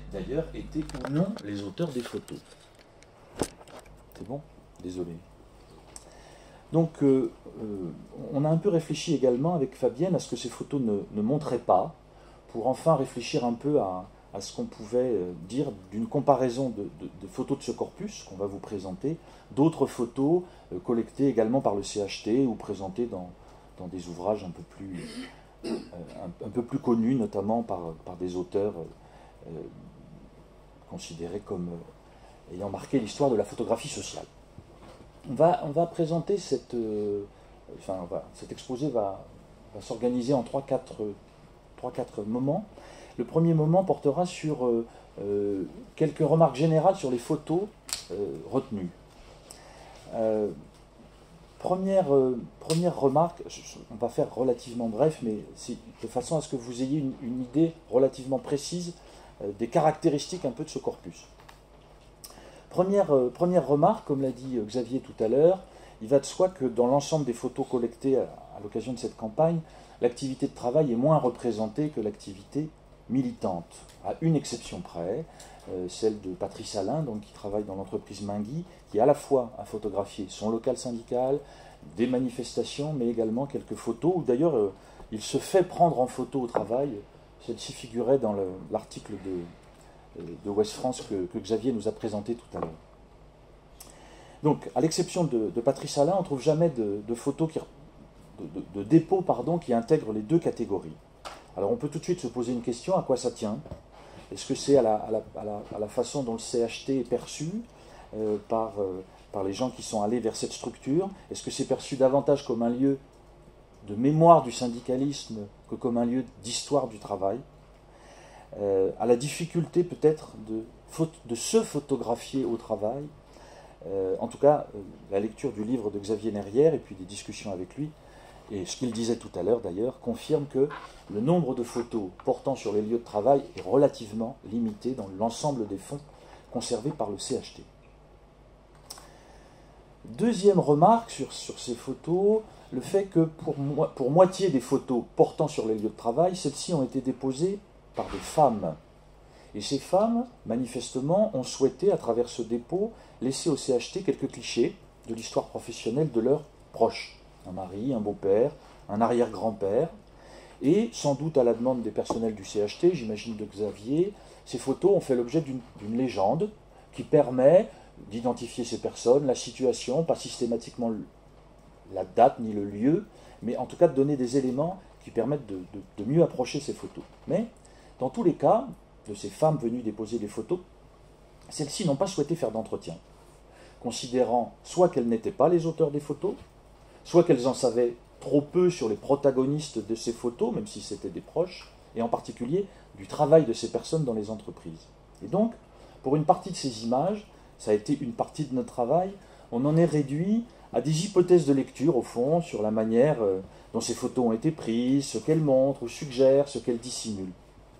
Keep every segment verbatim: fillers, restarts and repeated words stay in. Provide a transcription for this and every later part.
d'ailleurs étaient ou non les auteurs des photos. C'est bon? Désolé. Donc, euh, euh, on a un peu réfléchi également avec Fabienne à ce que ces photos ne, ne montraient pas, pour enfin réfléchir un peu à, à ce qu'on pouvait dire d'une comparaison de, de, de photos de ce corpus qu'on va vous présenter, d'autres photos euh, collectées également par le C H T ou présentées dans, dans des ouvrages un peu plus, euh, un, un peu plus connus, notamment par, par des auteurs euh, considérés comme euh, ayant marqué l'histoire de la photographie sociale. On va, on va présenter cette, euh, enfin, voilà, cet exposé va, va s'organiser en trois quatre moments. Le premier moment portera sur euh, euh, quelques remarques générales sur les photos euh, retenues. Euh, première, euh, première remarque, on va faire relativement bref, mais de façon à ce que vous ayez une, une idée relativement précise euh, des caractéristiques un peu de ce corpus. Première, euh, première remarque, comme l'a dit Xavier tout à l'heure, il va de soi que dans l'ensemble des photos collectées à, à l'occasion de cette campagne, l'activité de travail est moins représentée que l'activité militante, à une exception près, euh, celle de Patrice Alain, donc, qui travaille dans l'entreprise Mingui, qui à la fois a photographié son local syndical, des manifestations, mais également quelques photos, où d'ailleurs euh, il se fait prendre en photo au travail. Celle-ci figurait dans l'article de de Ouest France que, que Xavier nous a présenté tout à l'heure. Donc, à l'exception de, de Patrice Alain, on ne trouve jamais de, de photos, qui, de, de, de dépôts pardon, qui intègrent les deux catégories. Alors, on peut tout de suite se poser une question, à quoi ça tient? Est-ce que c'est à la, à, la, à, la, à la façon dont le C H T est perçu euh, par, euh, par les gens qui sont allés vers cette structure? Est-ce que c'est perçu davantage comme un lieu de mémoire du syndicalisme que comme un lieu d'histoire du travail? Euh, à la difficulté peut-être de, de se photographier au travail. Euh, en tout cas, euh, la lecture du livre de Xavier Nerrière et puis des discussions avec lui, et ce qu'il disait tout à l'heure d'ailleurs, confirme que le nombre de photos portant sur les lieux de travail est relativement limité dans l'ensemble des fonds conservés par le C H T. Deuxième remarque sur, sur ces photos, le fait que pour, mo pour moitié des photos portant sur les lieux de travail, celles-ci ont été déposées par des femmes. Et ces femmes, manifestement, ont souhaité, à travers ce dépôt, laisser au C H T quelques clichés de l'histoire professionnelle de leurs proches. Un mari, un beau-père, un arrière-grand-père. Et, sans doute à la demande des personnels du C H T, j'imagine de Xavier, ces photos ont fait l'objet d'une légende qui permet d'identifier ces personnes, la situation, pas systématiquement la date ni le lieu, mais en tout cas de donner des éléments qui permettent de, de, de mieux approcher ces photos. Mais, dans tous les cas, de ces femmes venues déposer les photos, celles-ci n'ont pas souhaité faire d'entretien, considérant soit qu'elles n'étaient pas les auteurs des photos, soit qu'elles en savaient trop peu sur les protagonistes de ces photos, même si c'était des proches, et en particulier du travail de ces personnes dans les entreprises. Et donc, pour une partie de ces images, ça a été une partie de notre travail, on en est réduit à des hypothèses de lecture, au fond, sur la manière dont ces photos ont été prises, ce qu'elles montrent ou suggèrent, ce qu'elles dissimulent.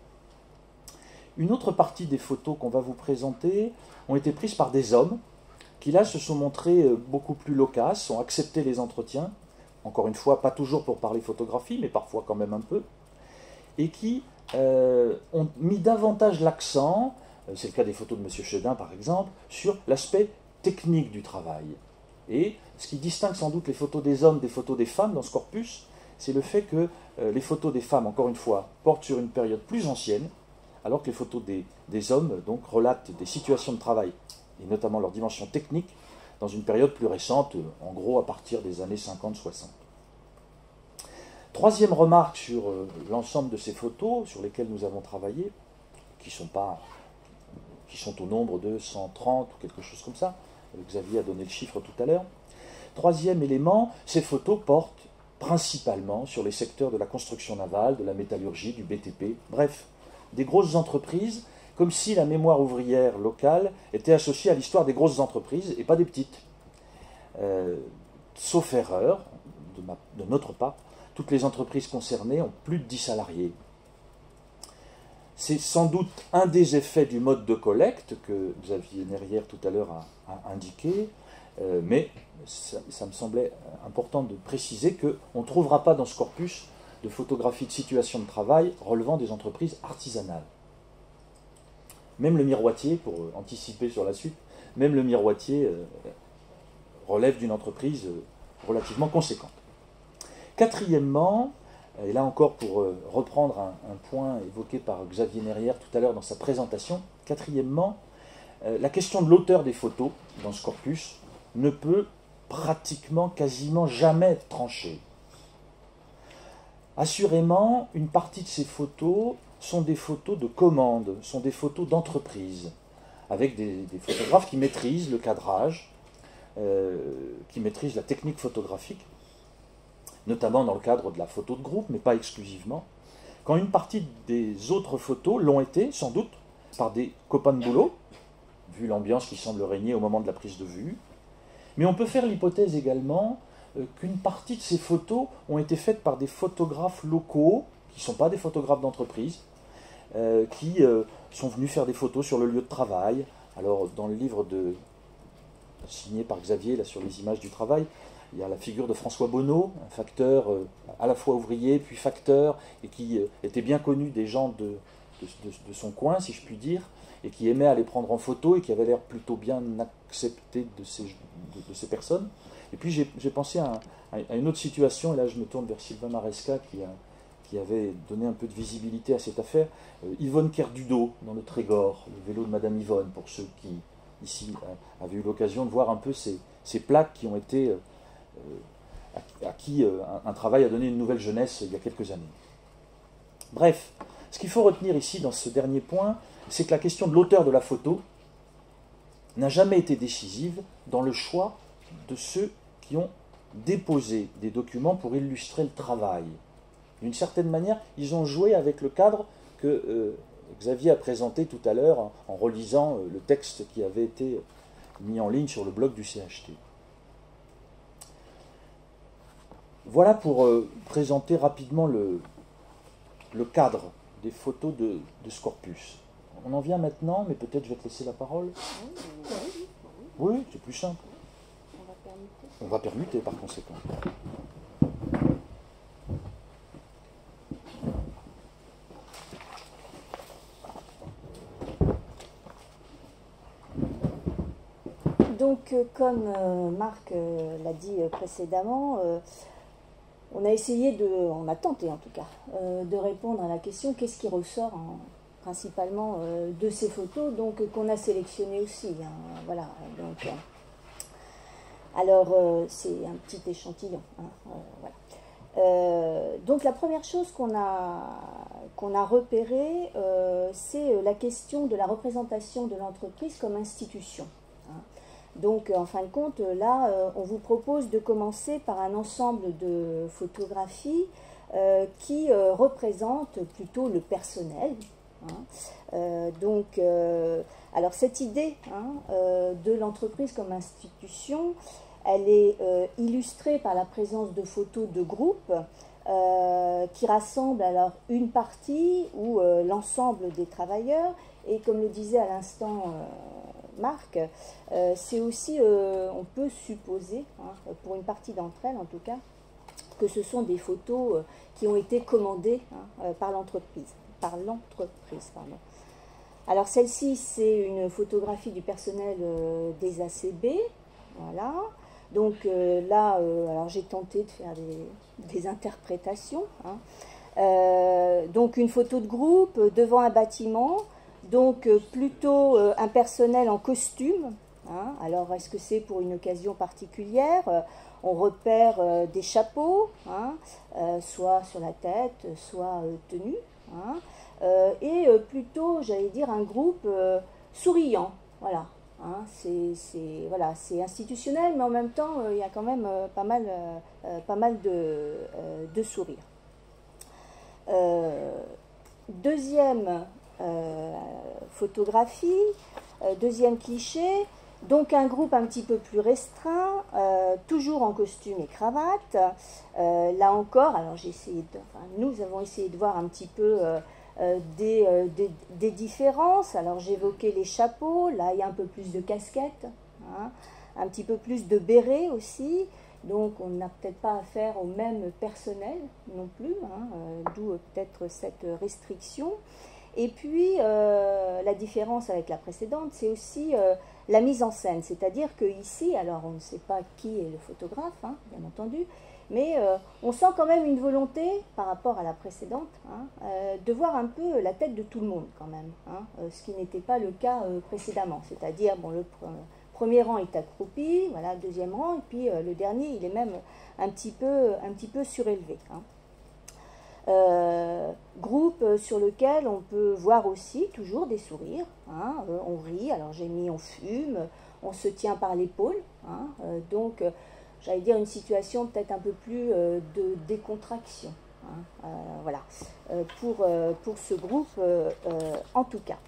Une autre partie des photos qu'on va vous présenter ont été prises par des hommes qui, là, se sont montrés beaucoup plus loquaces, ont accepté les entretiens, encore une fois, pas toujours pour parler photographie, mais parfois quand même un peu, et qui euh, ont mis davantage l'accent, c'est le cas des photos de M. Chedin par exemple, sur l'aspect technique du travail. Et ce qui distingue sans doute les photos des hommes des photos des femmes dans ce corpus, c'est le fait que euh, les photos des femmes, encore une fois, portent sur une période plus ancienne, alors que les photos des, des hommes donc, relatent des situations de travail, et notamment leur dimension technique, dans une période plus récente, en gros à partir des années cinquante soixante. Troisième remarque sur euh, l'ensemble de ces photos sur lesquelles nous avons travaillé, qui sont, pas, qui sont au nombre de cent trente ou quelque chose comme ça, Xavier a donné le chiffre tout à l'heure. Troisième élément, ces photos portent principalement sur les secteurs de la construction navale, de la métallurgie, du B T P, bref, des grosses entreprises, comme si la mémoire ouvrière locale était associée à l'histoire des grosses entreprises et pas des petites. Euh, sauf erreur, de, ma, de notre part, toutes les entreprises concernées ont plus de dix salariés. C'est sans doute un des effets du mode de collecte que Xavier Nerrière tout à l'heure a, a indiqué, euh, mais ça, ça me semblait important de préciser qu'on ne trouvera pas dans ce corpus de photographies de situation de travail relevant des entreprises artisanales. Même le miroitier, pour anticiper sur la suite, même le miroitier euh, relève d'une entreprise euh, relativement conséquente. Quatrièmement, et là encore pour euh, reprendre un, un point évoqué par Xavier Nerrière tout à l'heure dans sa présentation, quatrièmement, euh, la question de l'auteur des photos dans ce corpus ne peut pratiquement, quasiment jamais être tranchée. Assurément, une partie de ces photos sont des photos de commande, sont des photos d'entreprise, avec des, des photographes qui maîtrisent le cadrage, euh, qui maîtrisent la technique photographique, notamment dans le cadre de la photo de groupe, mais pas exclusivement, quand une partie des autres photos l'ont été, sans doute, par des copains de boulot, vu l'ambiance qui semble régner au moment de la prise de vue, mais on peut faire l'hypothèse également euh, qu'une partie de ces photos ont été faites par des photographes locaux, qui ne sont pas des photographes d'entreprise, euh, qui euh, sont venus faire des photos sur le lieu de travail. Alors, dans le livre de, signé par Xavier, là, sur les images du travail, il y a la figure de François Bonneau, un facteur euh, à la fois ouvrier, puis facteur, et qui euh, était bien connu des gens de, de, de, de son coin, si je puis dire, et qui aimait aller prendre en photo, et qui avait l'air plutôt bien accepté de ces, de, de ces personnes. Et puis j'ai pensé à, à une autre situation, et là je me tourne vers Sylvain Maresca, qui, a, qui avait donné un peu de visibilité à cette affaire. Euh, Yvonne Kerdudo, dans le Trégor, le vélo de Madame Yvonne, pour ceux qui, ici, euh, avaient eu l'occasion de voir un peu ces, ces plaques qui ont été... Euh, À, à qui euh, un, un travail a donné une nouvelle jeunesse il y a quelques années. Bref, ce qu'il faut retenir ici dans ce dernier point, c'est que la question de l'auteur de la photo n'a jamais été décisive dans le choix de ceux qui ont déposé des documents pour illustrer le travail. D'une certaine manière, ils ont joué avec le cadre que euh, Xavier a présenté tout à l'heure en, en relisant euh, le texte qui avait été mis en ligne sur le blog du C H T. Voilà pour euh, présenter rapidement le, le cadre des photos de, de ce corpus. On en vient maintenant, mais peut-être je vais te laisser la parole. Oui, c'est plus simple. On va permuter. On va permuter par conséquent. Donc, euh, comme euh, Marc euh, l'a dit euh, précédemment, euh, on a essayé de, on a tenté en tout cas, euh, de répondre à la question qu'est-ce qui ressort en, principalement euh, de ces photos, donc euh, qu'on a sélectionnées aussi. Hein, voilà. Donc, euh, alors euh, c'est un petit échantillon. Hein, euh, voilà. Euh, donc la première chose qu'on a qu'on a repérée, euh, c'est la question de la représentation de l'entreprise comme institution. Hein. Donc, en fin de compte, là, euh, on vous propose de commencer par un ensemble de photographies euh, qui euh, représentent plutôt le personnel. Hein. Euh, donc, euh, alors cette idée hein, euh, de l'entreprise comme institution, elle est euh, illustrée par la présence de photos de groupe euh, qui rassemblent alors une partie ou euh, l'ensemble des travailleurs. Et comme le disait à l'instant euh, Marc, euh, c'est aussi, euh, on peut supposer, hein, pour une partie d'entre elles en tout cas, que ce sont des photos euh, qui ont été commandées hein, euh, par l'entreprise. Par l'entreprise, pardon. Alors celle-ci, c'est une photographie du personnel euh, des A C B, voilà. Donc euh, là, euh, alors j'ai tenté de faire des, des interprétations. Hein. Euh, donc une photo de groupe devant un bâtiment. Donc euh, plutôt euh, un personnel en costume. Hein. Alors est-ce que c'est pour une occasion particulière? euh, On repère euh, des chapeaux, hein, euh, soit sur la tête, soit euh, tenus. Hein, euh, et euh, plutôt, j'allais dire, un groupe euh, souriant. Voilà. Hein, c'est voilà, c'est institutionnel, mais en même temps, euh, il y a quand même euh, pas mal, euh, euh, pas mal de, euh, de sourires. Euh, deuxième Euh, photographie, euh, deuxième cliché, donc un groupe un petit peu plus restreint, euh, toujours en costume et cravate. Euh, là encore, alors j'ai essayé de, enfin, nous avons essayé de voir un petit peu euh, euh, des, euh, des, des différences. Alors j'évoquais les chapeaux, là il y a un peu plus de casquettes, hein, un petit peu plus de bérets aussi. Donc on n'a peut-être pas affaire au même personnel non plus, hein, euh, d'où peut-être cette restriction. Et puis, euh, la différence avec la précédente, c'est aussi euh, la mise en scène. C'est-à-dire qu'ici, alors on ne sait pas qui est le photographe, hein, bien entendu, mais euh, on sent quand même une volonté, par rapport à la précédente, hein, euh, de voir un peu la tête de tout le monde quand même, hein, euh, ce qui n'était pas le cas euh, précédemment. C'est-à-dire, bon, le pr premier rang est accroupi, voilà, deuxième rang, et puis euh, le dernier, il est même un petit peu, un petit peu surélevé. Hein. Euh, groupe sur lequel on peut voir aussi toujours des sourires, hein, euh, on rit, alors j'ai mis on fume, on se tient par l'épaule, hein, euh, donc euh, j'allais dire une situation peut-être un peu plus euh, de décontraction, hein, euh, voilà, euh, pour, euh, pour ce groupe euh, euh, en tout cas.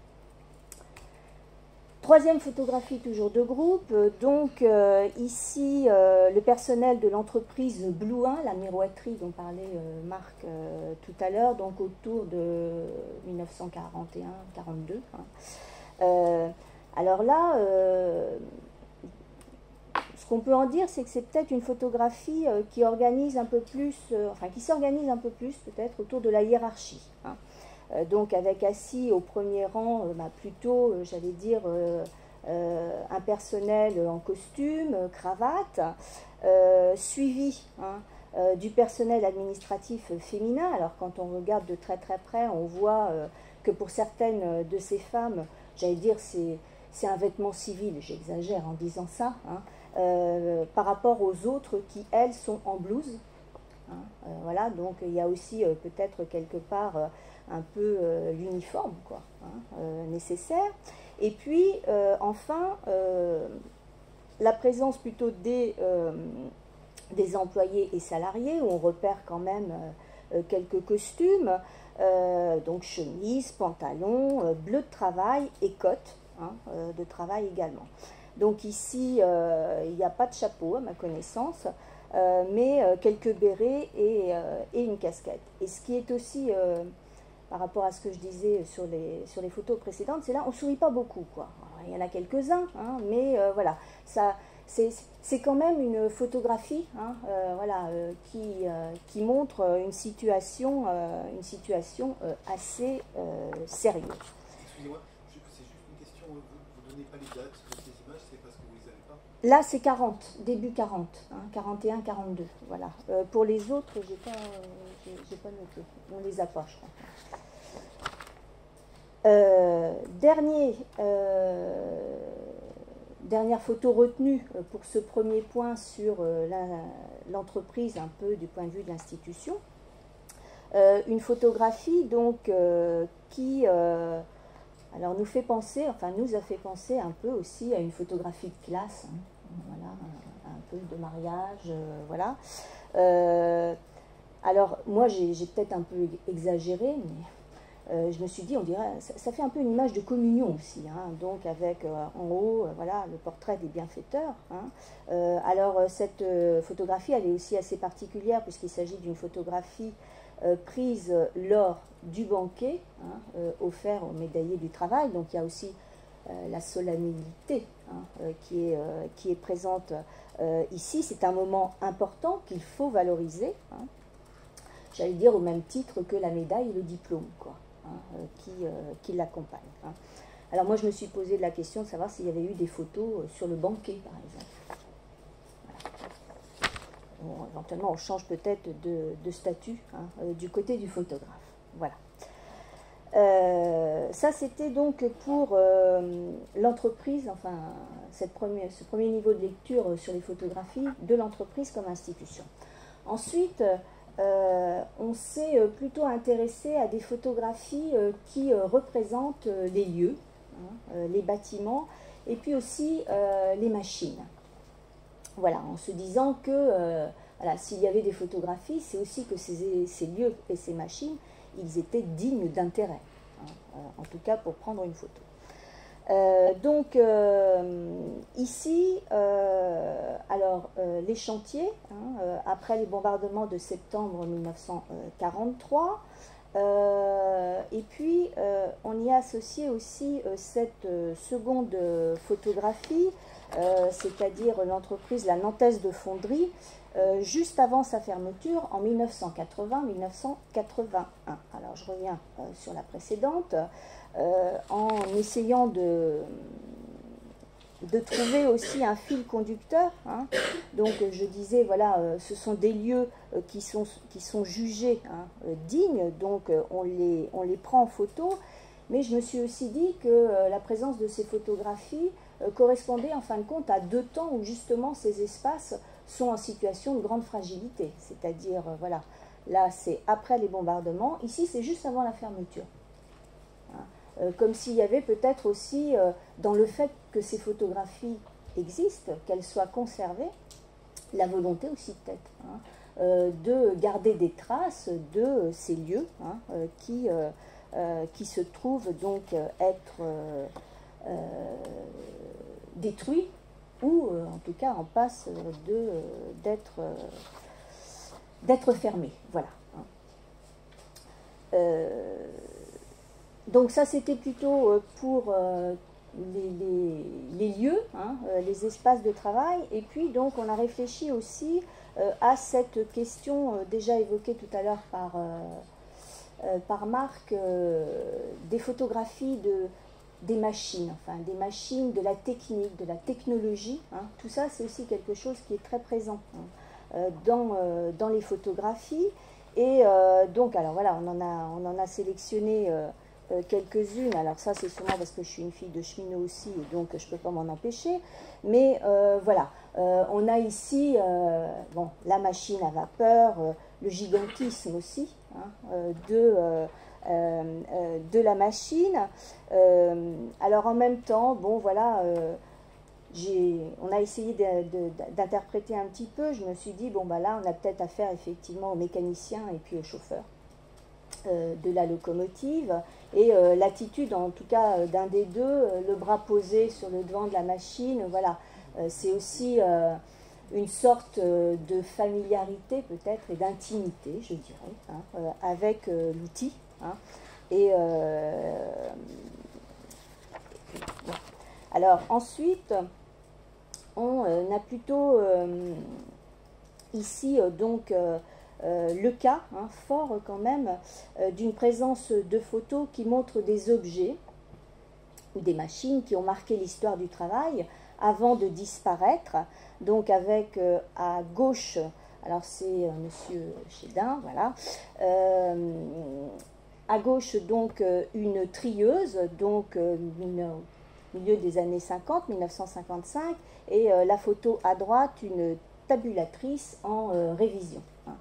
Troisième photographie toujours de groupe, donc euh, ici euh, le personnel de l'entreprise Blue un, la miroiterie dont parlait euh, Marc euh, tout à l'heure, donc autour de mille neuf cent quarante et un quarante-deux. Hein. Euh, alors là, euh, ce qu'on peut en dire, c'est que c'est peut-être une photographie euh, qui organise un peu plus, euh, enfin qui s'organise un peu plus peut-être autour de la hiérarchie. Hein. Euh, donc avec assis au premier rang, euh, bah, plutôt, euh, j'allais dire, euh, euh, un personnel en costume, euh, cravate, euh, suivi hein, euh, du personnel administratif féminin. Alors quand on regarde de très très près, on voit euh, que pour certaines de ces femmes, j'allais dire, c'est un vêtement civil, j'exagère en disant ça, hein, euh, par rapport aux autres qui, elles, sont en blouse. Hein, euh, voilà, donc il y a aussi euh, peut-être quelque part euh, un peu euh, l'uniforme quoi, hein, euh, nécessaire. Et puis euh, enfin, euh, la présence plutôt des, euh, des employés et salariés, où on repère quand même euh, quelques costumes, euh, donc chemise, pantalon, euh, bleu de travail et cotte hein, euh, de travail également. Donc ici, euh, il n'y a pas de chapeau à ma connaissance, euh, mais euh, quelques bérets et, euh, et une casquette. Et ce qui est aussi, euh, par rapport à ce que je disais sur les, sur les photos précédentes, c'est là, on ne sourit pas beaucoup, quoi. Alors, il y en a quelques-uns, hein, mais euh, voilà, ça, c'est quand même une photographie hein, euh, voilà, euh, qui, euh, qui montre une situation, euh, une situation euh, assez euh, sérieuse. Excusez-moi, c'est juste une question, vous ne donnez pas les dates de ces images, c'est parce que vous ne les avez pas? Là, c'est quarante, début quarante, hein, quarante et un, quarante-deux, voilà. Euh, pour les autres, je n'ai pas, euh, pas noté, on ne les a pas, je crois. Euh, dernier, euh, dernière photo retenue pour ce premier point sur euh, l'entreprise, un peu du point de vue de l'institution. Euh, une photographie donc euh, qui euh, alors nous fait penser, enfin nous a fait penser un peu aussi à une photographie de classe, hein, voilà, un, un peu de mariage, euh, voilà. Euh, alors moi j'ai peut-être un peu exagéré, mais Euh, je me suis dit, on dirait, ça, ça fait un peu une image de communion aussi, hein, donc avec euh, en haut, euh, voilà, le portrait des bienfaiteurs. Hein. Euh, alors cette euh, photographie, elle est aussi assez particulière puisqu'il s'agit d'une photographie euh, prise lors du banquet hein, euh, offert aux médaillés du travail. Donc il y a aussi euh, la solennité hein, euh, qui, est, euh, qui est présente euh, ici. C'est un moment important qu'il faut valoriser. Hein. J'allais dire au même titre que la médaille et le diplôme, quoi. Hein, euh, qui, euh, qui l'accompagne. Hein. Alors moi je me suis posé la question de savoir s'il y avait eu des photos euh, sur le banquet par exemple. Voilà. Bon, éventuellement on change peut-être de, de statut hein, euh, du côté du photographe. Voilà. Euh, ça c'était donc pour euh, l'entreprise, enfin cette première, ce premier niveau de lecture sur les photographies de l'entreprise comme institution. Ensuite, Euh, on s'est plutôt intéressé à des photographies euh, qui euh, représentent euh, les lieux, hein, euh, les bâtiments, et puis aussi euh, les machines. Voilà, en se disant que euh, voilà, s'il y avait des photographies, c'est aussi que ces, ces lieux et ces machines, ils étaient dignes d'intérêt, hein, euh, en tout cas pour prendre une photo. Euh, donc euh, ici, euh, alors euh, les chantiers, hein, euh, après les bombardements de septembre mille neuf cent quarante-trois, euh, et puis euh, on y a associé aussi euh, cette euh, seconde photographie, euh, c'est-à-dire l'entreprise La Nantaise de Fonderie, euh, juste avant sa fermeture en mille neuf cent quatre-vingts mille neuf cent quatre-vingt-un. Alors alors je reviens euh, sur la précédente, euh, en essayant de, de trouver aussi un fil conducteur. Hein. Donc je disais, voilà, euh, ce sont des lieux euh, qui, sont, qui sont jugés hein, euh, dignes, donc euh, on, les, on les prend en photo, mais je me suis aussi dit que euh, la présence de ces photographies euh, correspondait en fin de compte à deux temps où justement ces espaces sont en situation de grande fragilité, c'est-à-dire, euh, voilà, là c'est après les bombardements, ici c'est juste avant la fermeture. Euh, comme s'il y avait peut-être aussi, euh, dans le fait que ces photographies existent, qu'elles soient conservées, la volonté aussi peut-être hein, euh, de garder des traces de euh, ces lieux hein, euh, qui, euh, euh, qui se trouvent donc euh, être euh, euh, détruits ou euh, en tout cas en passe de, euh, d'être, euh, d'être fermés. Voilà. Hein. Euh, Donc ça, c'était plutôt pour euh, les, les, les lieux, hein, euh, les espaces de travail. Et puis, donc, on a réfléchi aussi euh, à cette question euh, déjà évoquée tout à l'heure par, euh, euh, par Marc, euh, des photographies de, des machines, enfin, des machines, de la technique, de la technologie. Hein. Tout ça, c'est aussi quelque chose qui est très présent hein, euh, dans, euh, dans les photographies. Et euh, donc, alors voilà, on en a, on en a sélectionné... Euh, Euh, quelques-unes, alors ça c'est sûrement parce que je suis une fille de cheminot aussi et donc je ne peux pas m'en empêcher, mais euh, voilà, euh, on a ici euh, bon, la machine à vapeur, euh, le gigantisme aussi hein, euh, de, euh, euh, de la machine, euh, alors en même temps, bon voilà, euh, j'ai, on a essayé de, de, d'interpréter un petit peu, je me suis dit, bon bah là on a peut-être affaire effectivement aux mécaniciens et puis aux chauffeurs euh, de la locomotive, et euh, l'attitude en tout cas euh, d'un des deux, euh, le bras posé sur le devant de la machine, voilà, euh, c'est aussi euh, une sorte euh, de familiarité peut-être et d'intimité, je dirais, hein, euh, avec euh, l'outil. Hein, et euh, bon. Alors ensuite, on euh, a plutôt euh, ici euh, donc euh, Euh, le cas, hein, fort quand même, euh, d'une présence de photos qui montrent des objets ou des machines qui ont marqué l'histoire du travail avant de disparaître. Donc avec euh, à gauche, alors c'est euh, Monsieur Chédin, voilà, euh, à gauche donc euh, une trieuse, donc euh, une, au milieu des années cinquante, mille neuf cent cinquante-cinq, et euh, la photo à droite, une tabulatrice en euh, révision. Hein.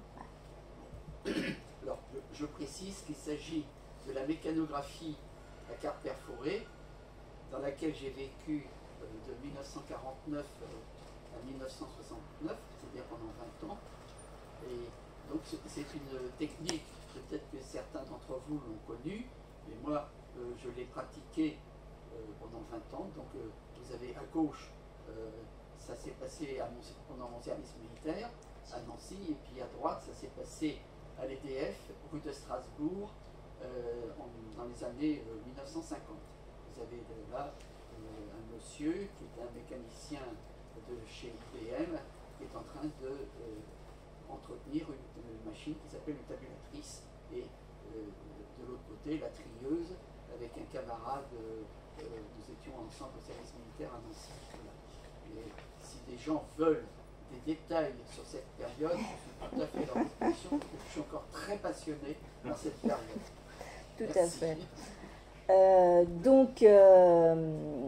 Alors, je, je précise qu'il s'agit de la mécanographie à carte perforée, dans laquelle j'ai vécu euh, de mille neuf cent quarante-neuf euh, à mille neuf cent soixante-neuf, c'est-à-dire pendant vingt ans. Et donc, c'est une technique, peut-être que certains d'entre vous l'ont connue, mais moi, euh, je l'ai pratiquée euh, pendant vingt ans. Donc, euh, vous avez à gauche, euh, ça s'est passé à mon, pendant mon service militaire à Nancy, et puis à droite, ça s'est passé à l'E D F, rue de Strasbourg, euh, en, dans les années euh, mille neuf cent cinquante. Vous avez de, là euh, un monsieur qui est un mécanicien de chez I B M, qui est en train de euh, entretenir une, une machine qui s'appelle une tabulatrice, et euh, de l'autre côté, la trieuse, avec un camarade, euh, euh, nous étions ensemble au service militaire à Nancy. Voilà. Et si des gens veulent des détails sur cette période, je suis tout à fait dans l'exposition, parce que je suis encore très passionné par cette période. Tout Merci. à fait. Euh, donc, euh,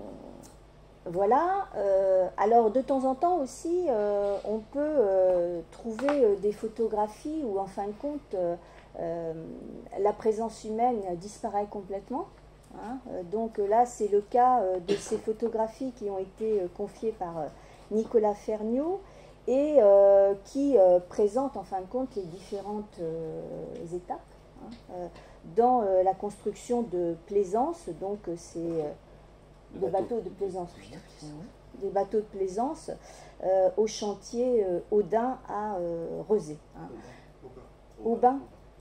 voilà. Euh, alors, de temps en temps aussi, euh, on peut euh, trouver euh, des photographies où, en fin de compte, euh, euh, la présence humaine disparaît complètement. Hein. Donc là, c'est le cas euh, de ces photographies qui ont été euh, confiées par euh, Nicolas Ferniaud, et euh, qui euh, présente en fin de compte les différentes euh, étapes hein, euh, dans euh, la construction de plaisance, donc c'est euh, de bateaux. bateaux de plaisance, oui, de plaisance. Des bateaux de plaisance euh, au chantier euh, Audin à euh, Rezé. Hein. Aubin.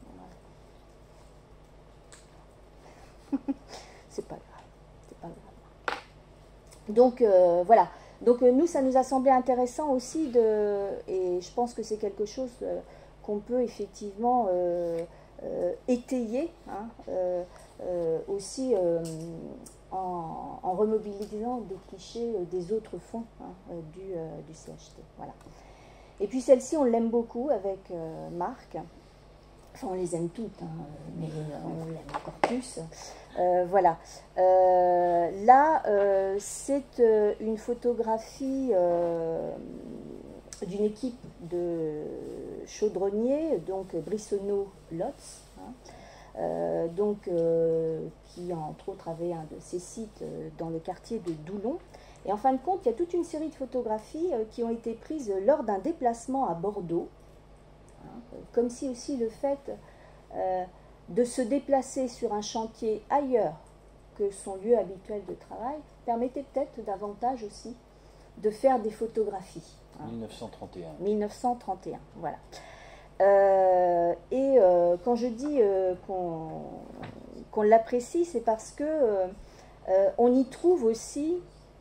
C'est pas grave, c'est pas grave. Donc euh, voilà. Donc euh, nous, ça nous a semblé intéressant aussi, de, et je pense que c'est quelque chose euh, qu'on peut effectivement euh, euh, étayé, hein, euh, euh, aussi euh, en, en remobilisant des clichés euh, des autres fonds, hein, euh, du, euh, du C H T. Voilà. Et puis celle-ci, on l'aime beaucoup avec euh, Marc. Enfin, on les aime toutes, hein, mais on l'aime encore plus. Euh, voilà. Euh, là, euh, c'est euh, une photographie euh, d'une équipe de chaudronniers, donc Brissonneau-Lotz, hein, euh, donc, euh, qui, entre autres, avait un de ses sites euh, dans le quartier de Doulon. Et en fin de compte, il y a toute une série de photographies euh, qui ont été prises lors d'un déplacement à Bordeaux, hein, comme si aussi le fait euh, de se déplacer sur un chantier ailleurs que son lieu habituel de travail permettait peut-être davantage aussi de faire des photographies. Hein. mille neuf cent trente et un. mille neuf cent trente et un, voilà. Euh, et euh, quand je dis euh, qu'on qu'on l'apprécie, c'est parce que euh, euh, on y trouve aussi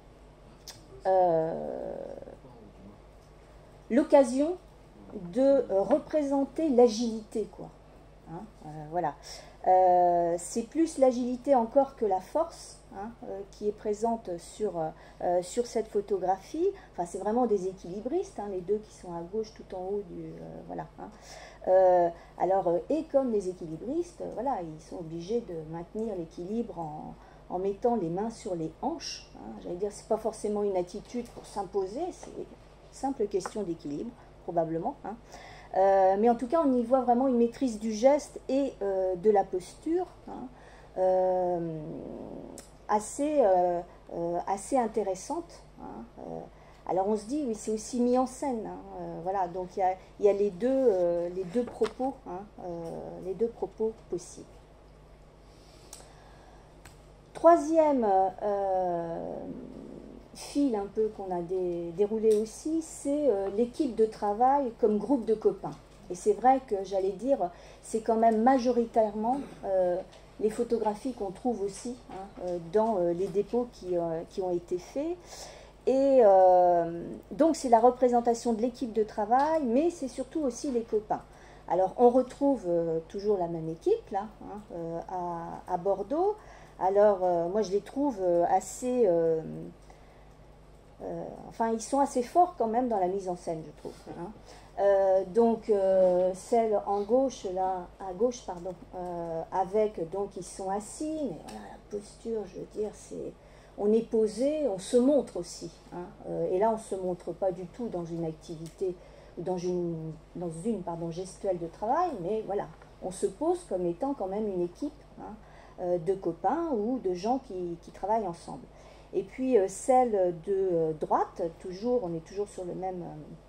euh, l'occasion de euh, représenter l'agilité, quoi. Hein, euh, voilà. Euh, c'est plus l'agilité encore que la force, hein, euh, qui est présente sur, euh, sur cette photographie. Enfin, c'est vraiment des équilibristes, hein, les deux qui sont à gauche tout en haut du... Euh, voilà. Hein. Euh, alors, euh, et comme les équilibristes, euh, voilà, ils sont obligés de maintenir l'équilibre en, en mettant les mains sur les hanches. Hein. J'allais dire, c'est pas forcément une attitude pour s'imposer, c'est une simple question d'équilibre, probablement. Hein. Euh, mais en tout cas, on y voit vraiment une maîtrise du geste et euh, de la posture, hein, euh, assez, euh, euh, assez intéressante. Hein. Euh, alors on se dit, oui, c'est aussi mis en scène. Hein, euh, voilà, donc il y a, y a les, deux, euh, les deux propos, hein, euh, les deux propos possibles. Troisième euh, fil un peu qu'on a dé, déroulé aussi, c'est euh, l'équipe de travail comme groupe de copains. Et c'est vrai que j'allais dire, c'est quand même majoritairement euh, les photographies qu'on trouve aussi, hein, euh, dans euh, les dépôts qui, euh, qui ont été faits. Et euh, donc c'est la représentation de l'équipe de travail, mais c'est surtout aussi les copains. Alors on retrouve euh, toujours la même équipe là, hein, euh, à, à Bordeaux. Alors euh, moi je les trouve euh, assez... Euh, euh, enfin ils sont assez forts quand même dans la mise en scène, je trouve. Hein. Euh, donc euh, celle en gauche là, à gauche pardon, euh, avec donc ils sont assis, mais voilà la posture, je veux dire, c'est... On est posé, on se montre aussi. Hein, euh, et là, on ne se montre pas du tout dans une activité ou dans une, dans une pardon, gestuelle de travail, mais voilà, on se pose comme étant quand même une équipe, hein, euh, de copains ou de gens qui, qui travaillent ensemble. Et puis euh, celle de euh, droite, toujours, on est toujours sur le même,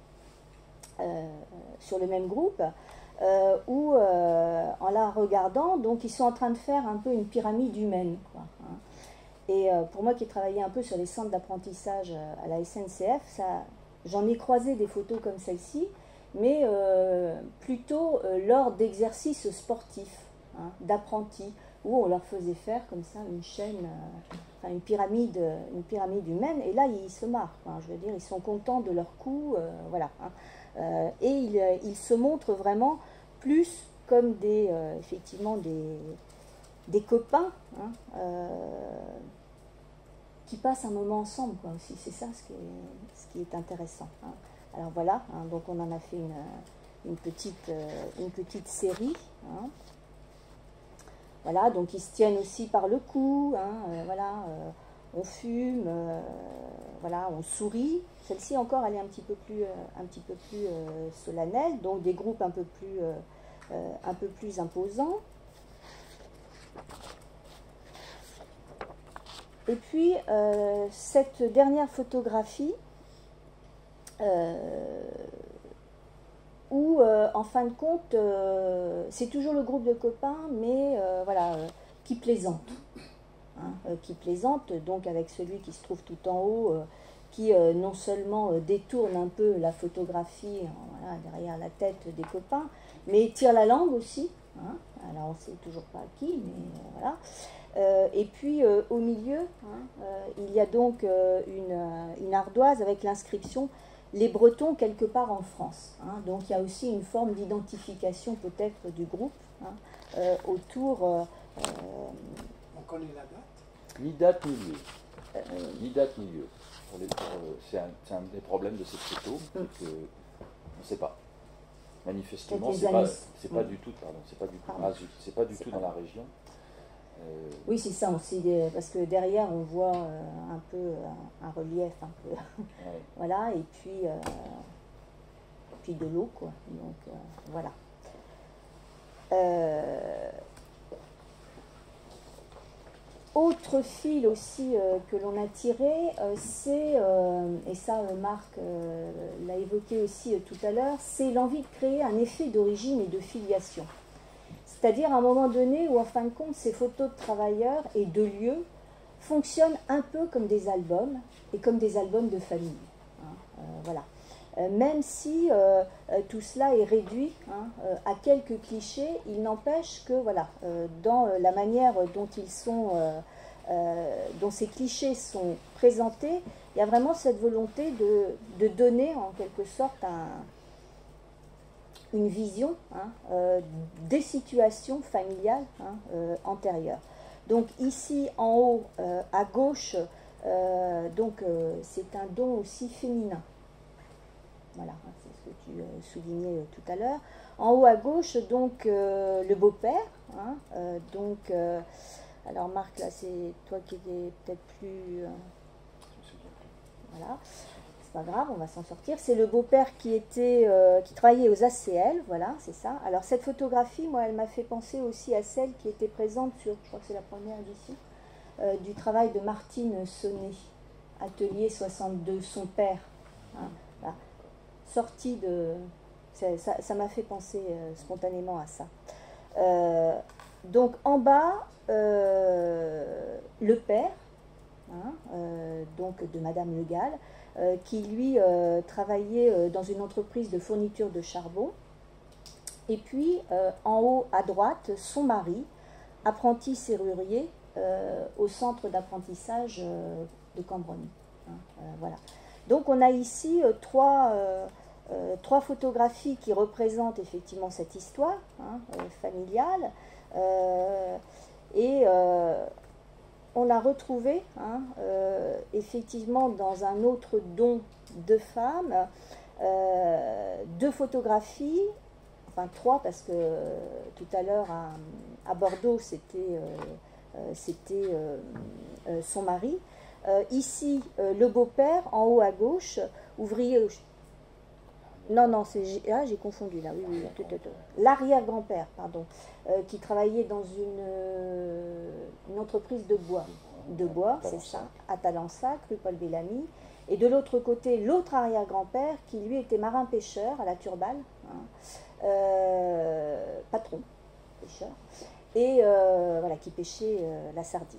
euh, sur le même groupe, euh, où euh, en la regardant, donc ils sont en train de faire un peu une pyramide humaine, quoi, hein. Et pour moi qui ai travaillé un peu sur les centres d'apprentissage à la S N C F, ça, j'en ai croisé des photos comme celle-ci, mais euh, plutôt euh, lors d'exercices sportifs, hein, d'apprentis, où on leur faisait faire comme ça une chaîne, euh, enfin une pyramide, une pyramide humaine, et là ils se marrent, hein, je veux dire, ils sont contents de leur coup, euh, voilà. Hein, euh, et ils, ils se montrent vraiment plus comme des, euh, effectivement des... des copains, hein, euh, qui passent un moment ensemble, quoi, aussi. C'est ça ce qui est, ce qui est intéressant. Hein. Alors voilà, hein, donc on en a fait une, une, petite, euh, une petite série. Hein. Voilà, donc ils se tiennent aussi par le cou. Hein, euh, voilà, euh, on fume, euh, voilà, on sourit. Celle-ci encore, elle est un petit peu plus, euh, un petit peu plus euh, solennelle, donc des groupes un peu plus, euh, euh, un peu plus imposants. Et puis, euh, cette dernière photographie, euh, où, euh, en fin de compte, euh, c'est toujours le groupe de copains, mais euh, voilà, euh, qui plaisante. Hein, euh, qui plaisante, donc avec celui qui se trouve tout en haut, euh, qui euh, non seulement euh, détourne un peu la photographie, euh, voilà, derrière la tête des copains, mais tire la langue aussi. Hein, alors, on ne sait toujours pas à qui, mais euh, voilà. Euh, et puis euh, au milieu, hein, euh, il y a donc euh, une, une ardoise avec l'inscription les Bretons quelque part en France. Hein. Donc il y a aussi une forme d'identification peut-être du groupe hein, euh, autour... Euh, On connaît la date? Ni date ni lieu. Euh, Ni date ni lieu. Pour les- pour, euh, C'est un, un des problèmes de cette photo, Mm. c'est que on ne sait pas. Manifestement, Peut-être les c'est pas, années- c'est pas Mm. du tout, pardon, c'est pas du tout, Pardon. ah, zut, c'est pas du C'est tout pas dans la grave. région. Euh, Oui, c'est ça aussi, des- parce que derrière on voit euh, un peu euh, un relief, un peu, ouais. voilà, et puis, euh, puis de l'eau, quoi. Donc euh, voilà. Euh, autre fil aussi euh, que l'on a tiré, euh, c'est, euh, et ça euh, Marc euh, l'a évoqué aussi euh, tout à l'heure, c'est l'envie de créer un effet d'origine et de filiation. C'est-à-dire à un moment donné où en fin de compte ces photos de travailleurs et de lieux fonctionnent un peu comme des albums et comme des albums de famille. Hein, euh, voilà. Euh, même si euh, euh, tout cela est réduit hein, euh, à quelques clichés, il n'empêche que voilà, euh, dans euh, la manière dont ils sont, euh, euh, dont ces clichés sont présentés, il y a vraiment cette volonté de, de donner en quelque sorte un, une vision hein, euh, des situations familiales hein, euh, antérieures. Donc ici en haut euh, à gauche, euh, donc euh, c'est un don aussi féminin. Voilà, hein, c'est ce que tu euh, soulignais euh, tout à l'heure. En haut à gauche, donc euh, le beau-père. Hein, euh, donc, euh, alors Marc, là, c'est toi qui étais peut-être plus. Euh, Je me souviens plus. voilà, c'est pas grave, on va s'en sortir. C'est le beau-père qui était, euh, qui travaillait aux A C L. Voilà, c'est ça. Alors cette photographie, moi, elle m'a fait penser aussi à celle qui était présente sur, je crois que c'est la première édition, euh, du travail de Martine Sonnet, Atelier soixante-deux, son père. Hein, voilà. Sortie de... Ça m'a fait penser euh, spontanément à ça. Euh, donc en bas, euh, le père, hein, euh, donc de Madame Le Gall, euh, qui lui euh, travaillait euh, dans une entreprise de fourniture de charbon. Et puis euh, en haut à droite, son mari, apprenti serrurier euh, au centre d'apprentissage euh, de Cambronne. Hein, euh, voilà. Donc on a ici euh, trois... Euh, Euh, trois photographies qui représentent effectivement cette histoire hein, euh, familiale euh, et euh, on l'a retrouvée hein, euh, effectivement dans un autre don de femmes, euh, deux photographies, enfin trois parce que euh, tout à l'heure à, à Bordeaux c'était euh, euh, c'était euh, euh, son mari. Euh, ici euh, le beau-père en haut à gauche, ouvrier. Non, non, c'est ah, j'ai confondu là, oui, oui, oui, l'arrière-grand-père, pardon, euh, qui travaillait dans une, euh, une entreprise de bois, de bois, c'est ça, à Talensac, rue Paul Bellamy, et de l'autre côté, l'autre arrière-grand-père, qui lui était marin-pêcheur à la Turballe, hein, euh, patron, pêcheur, et euh, voilà, qui pêchait euh, la sardine.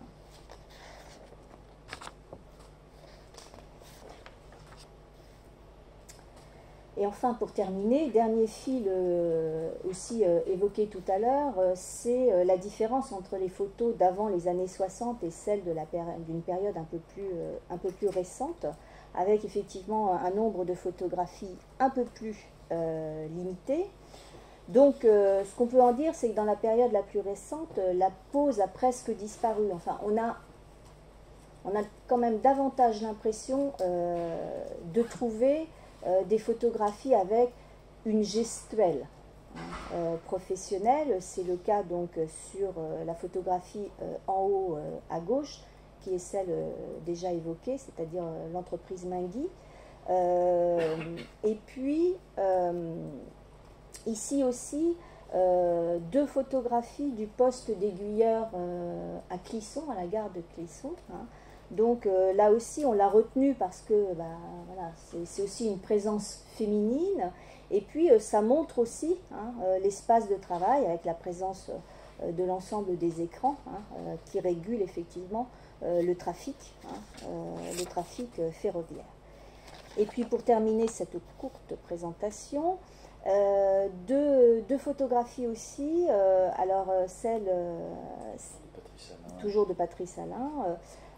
Et enfin, pour terminer, dernier fil euh, aussi euh, évoqué tout à l'heure, euh, c'est euh, la différence entre les photos d'avant les années soixante et celles de la péri- d'une période un peu, plus, euh, un peu plus récente, avec effectivement un nombre de photographies un peu plus euh, limité. Donc, euh, ce qu'on peut en dire, c'est que dans la période la plus récente, euh, la pose a presque disparu. Enfin, on a, on a quand même davantage l'impression euh, de trouver Euh, des photographies avec une gestuelle hein, euh, professionnelle. C'est le cas donc sur euh, la photographie euh, en haut euh, à gauche, qui est celle euh, déjà évoquée, c'est-à-dire euh, l'entreprise Mingui. Euh, et puis, euh, ici aussi, euh, deux photographies du poste d'aiguilleur euh, à Clisson, à la gare de Clisson. Hein. Donc euh, là aussi, on l'a retenu parce que bah, voilà, c'est aussi une présence féminine. Et puis, euh, ça montre aussi hein, euh, l'espace de travail avec la présence euh, de l'ensemble des écrans hein, euh, qui régulent effectivement euh, le trafic, hein, euh, le trafic euh, ferroviaire. Et puis, pour terminer cette courte présentation, euh, deux, deux photographies aussi. Euh, alors, euh, celle, euh, Patrice Alain. toujours de Patrice Alain, euh,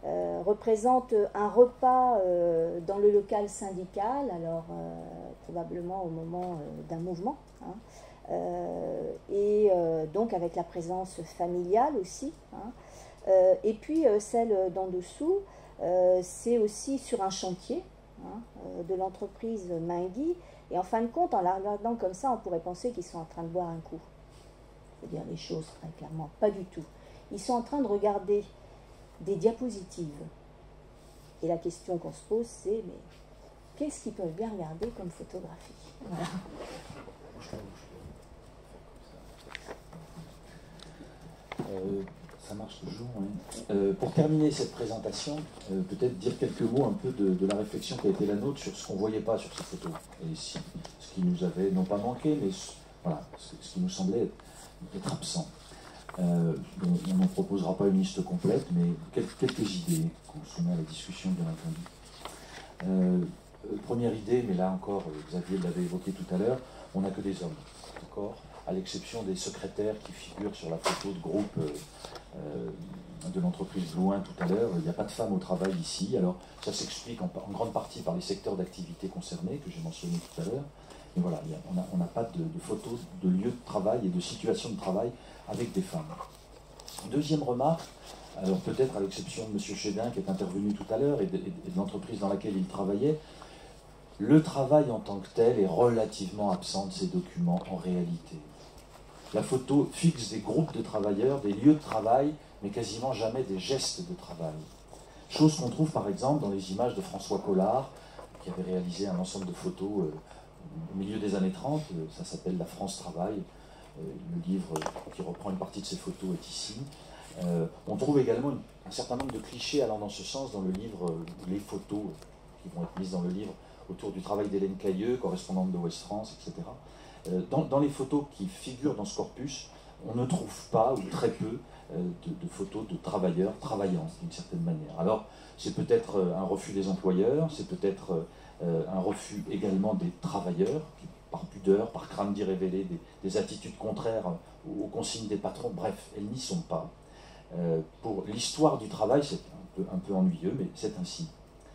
euh, représente un repas euh, dans le local syndical, alors euh, probablement au moment euh, d'un mouvement, hein, euh, et euh, donc avec la présence familiale aussi, hein. Euh, et puis euh, celle d'en dessous, euh, c'est aussi sur un chantier, hein, euh, de l'entreprise Mingui, et en fin de compte, en la regardant comme ça, on pourrait penser qu'ils sont en train de boire un coup. Je veux dire les choses très clairement, pas du tout. Ils sont en train de regarder des diapositives. Et la question qu'on se pose, c'est, mais qu'est-ce qu'ils peuvent bien regarder comme photographie? Voilà. Euh, ça marche toujours, oui. Euh, pour terminer cette présentation, euh, peut-être dire quelques mots un peu de, de la réflexion qui a été la nôtre sur ce qu'on ne voyait pas sur ces photos. Et si, ce qui nous avait, non pas manqué, mais voilà, ce, ce qui nous semblait être, être absent. Euh, on n'en proposera pas une liste complète, mais quelques, quelques idées qu'on soumet à la discussion, bien entendu. Euh, première idée, mais là encore, Xavier l'avait évoqué tout à l'heure, on n'a que des hommes, d'accord ? À l'exception des secrétaires qui figurent sur la photo de groupe euh, euh, de l'entreprise Blouin tout à l'heure, il n'y a pas de femmes au travail ici. Alors ça s'explique en, en grande partie par les secteurs d'activité concernés que j'ai mentionnés tout à l'heure. Mais voilà, il y a, on n'a pas de, de photos de lieux de travail et de situations de travail avec des femmes. Deuxième remarque, alors peut-être à l'exception de M. Chédin qui est intervenu tout à l'heure et de, et de l'entreprise dans laquelle il travaillait, le travail en tant que tel est relativement absent de ces documents en réalité. La photo fixe des groupes de travailleurs, des lieux de travail, mais quasiment jamais des gestes de travail. Chose qu'on trouve par exemple dans les images de François Collard, qui avait réalisé un ensemble de photos euh, au milieu des années trente, euh, ça s'appelle La France Travaille, euh, le livre qui reprend une partie de ces photos est ici. Euh, on trouve également une, un certain nombre de clichés allant dans ce sens dans le livre, euh, les photos qui vont être mises dans le livre autour du travail d'Hélène Cailleux, correspondante de Ouest France, et cetera. Dans, dans les photos qui figurent dans ce corpus, on ne trouve pas, ou très peu, euh, de, de photos de travailleurs travaillant, d'une certaine manière. Alors, c'est peut-être un refus des employeurs, c'est peut-être euh, un refus également des travailleurs, qui, par pudeur, par crainte d'y révéler des, des attitudes contraires aux, aux consignes des patrons. Bref, elles n'y sont pas. Euh, pour l'histoire du travail, c'est un peu, un peu ennuyeux, mais c'est ainsi.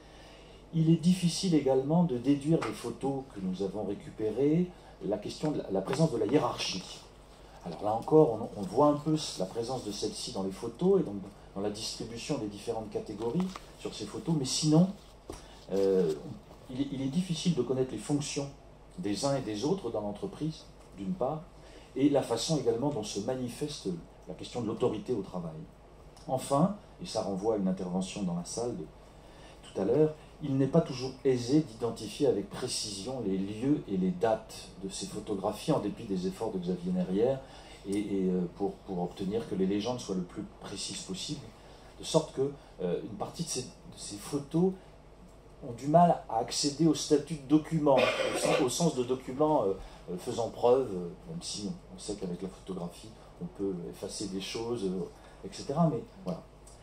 Il est difficile également de déduire des photos que nous avons récupérées la question de la, la présence de la hiérarchie. Alors là encore, on, on voit un peu la présence de celle-ci dans les photos et donc dans la distribution des différentes catégories sur ces photos, mais sinon, euh, il, est, il est difficile de connaître les fonctions des uns et des autres dans l'entreprise, d'une part, et la façon également dont se manifeste la question de l'autorité au travail. Enfin, et ça renvoie à une intervention dans la salle de, tout à l'heure, il n'est pas toujours aisé d'identifier avec précision les lieux et les dates de ces photographies, en dépit des efforts de Xavier Nerrière, et, et pour, pour obtenir que les légendes soient le plus précises possible, de sorte que euh, une partie de ces, de ces photos ont du mal à accéder au statut de document, au sens, au sens de document euh, faisant preuve, euh, même si on, on sait qu'avec la photographie, on peut effacer des choses, euh, et cetera. Mais voilà.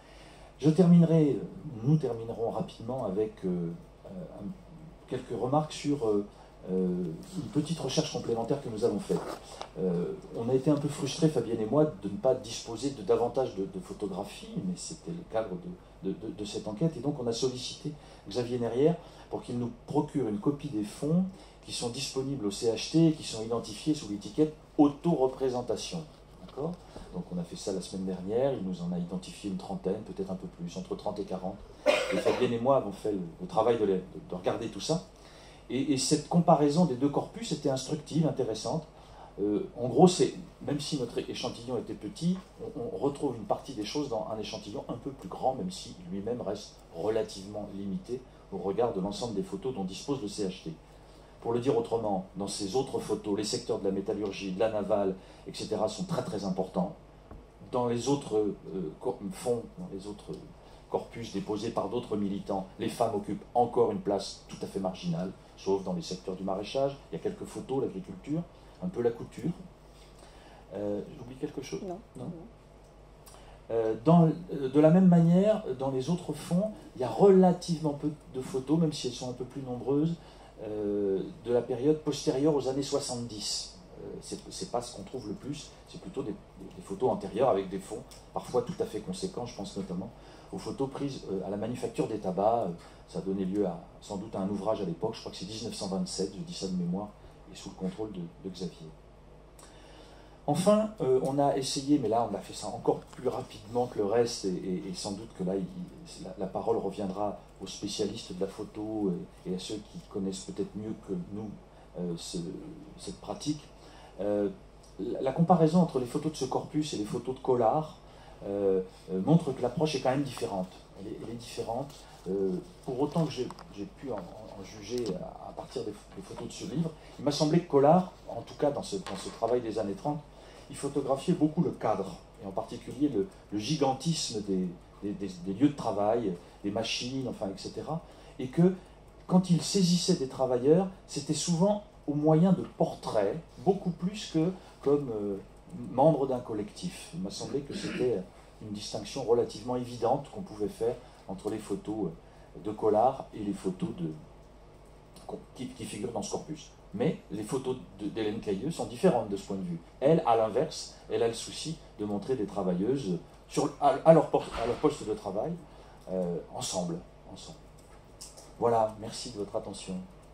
Je terminerai, nous terminerons rapidement avec euh, euh, quelques remarques sur euh, euh, une petite recherche complémentaire que nous avons faite. Euh, on a été un peu frustrés, Fabienne et moi, de ne pas disposer de davantage de, de photographies, mais c'était le cadre de, de, de, de cette enquête, et donc on a sollicité Xavier Nerrière pour qu'il nous procure une copie des fonds qui sont disponibles au C H T et qui sont identifiés sous l'étiquette auto-représentation. D'accord ? Donc on a fait ça la semaine dernière, il nous en a identifié une trentaine, peut-être un peu plus, entre trente et quarante. Et Fabienne et moi avons fait le, le travail de, les, de, de regarder tout ça. Et, et cette comparaison des deux corpus était instructive, intéressante. Euh, en gros, c'est, même si notre échantillon était petit, on, on retrouve une partie des choses dans un échantillon un peu plus grand, même si lui-même reste relativement limité au regard de l'ensemble des photos dont dispose le C H T. Pour le dire autrement, dans ces autres photos, les secteurs de la métallurgie, de la navale, et cetera sont très très importants. Dans les autres euh, fonds, dans les autres corpus déposés par d'autres militants, les femmes occupent encore une place tout à fait marginale, sauf dans les secteurs du maraîchage. Il y a quelques photos, l'agriculture, un peu la couture. Euh, J'oublie quelque chose ? Non. non. Euh, dans, de la même manière, dans les autres fonds, il y a relativement peu de photos, même si elles sont un peu plus nombreuses, euh, de la période postérieure aux années soixante-dix. Euh, c'est pas ce qu'on trouve le plus, c'est plutôt des, des, des photos antérieures avec des fonds parfois tout à fait conséquents, je pense notamment aux photos prises à la manufacture des tabacs. Ça a donné lieu à, sans doute à un ouvrage à l'époque, je crois que c'est mille neuf cent vingt-sept, je dis ça de mémoire, et sous le contrôle de, de Xavier. Enfin, euh, on a essayé, mais là on a fait ça encore plus rapidement que le reste, et, et, et sans doute que là il, la, la parole reviendra aux spécialistes de la photo et, et à ceux qui connaissent peut-être mieux que nous euh, ce, cette pratique. Euh, la, la comparaison entre les photos de ce corpus et les photos de Collard euh, euh, montre que l'approche est quand même différente. Elle est, elle est différente. Euh, pour autant que j'ai pu en, en juger à, à partir des, des photos de ce livre, il m'a semblé que Collard, en tout cas dans ce, dans ce travail des années trente, il photographiait beaucoup le cadre, et en particulier le, le gigantisme des, des, des, des lieux de travail, des machines, enfin, et cetera. Et que quand il saisissait des travailleurs, c'était souvent au moyen de portraits, beaucoup plus que comme euh, membre d'un collectif. Il m'a semblé que c'était une distinction relativement évidente qu'on pouvait faire entre les photos de Collard et les photos de, qui, qui figurent dans ce corpus. Mais les photos d'Hélène Cayeux sont différentes de ce point de vue. Elle, à l'inverse, elle a le souci de montrer des travailleuses sur, à, à, leur, à leur poste de travail, euh, ensemble, ensemble. Voilà, merci de votre attention.